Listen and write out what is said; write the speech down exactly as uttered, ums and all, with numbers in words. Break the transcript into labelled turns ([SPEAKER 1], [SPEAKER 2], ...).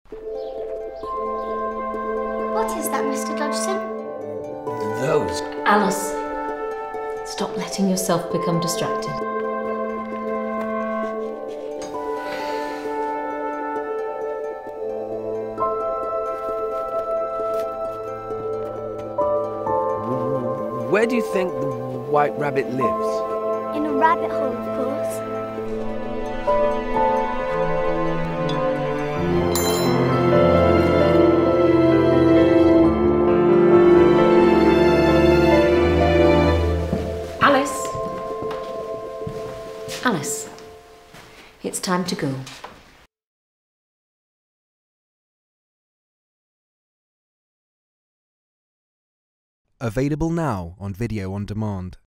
[SPEAKER 1] What is that, Mister Dodgson?
[SPEAKER 2] Those.
[SPEAKER 3] Alice, stop letting yourself become distracted.
[SPEAKER 2] Where do you think the White Rabbit lives?
[SPEAKER 1] In a rabbit hole, of course.
[SPEAKER 3] Alice. Alice, it's time to go.
[SPEAKER 4] Available now on video on demand.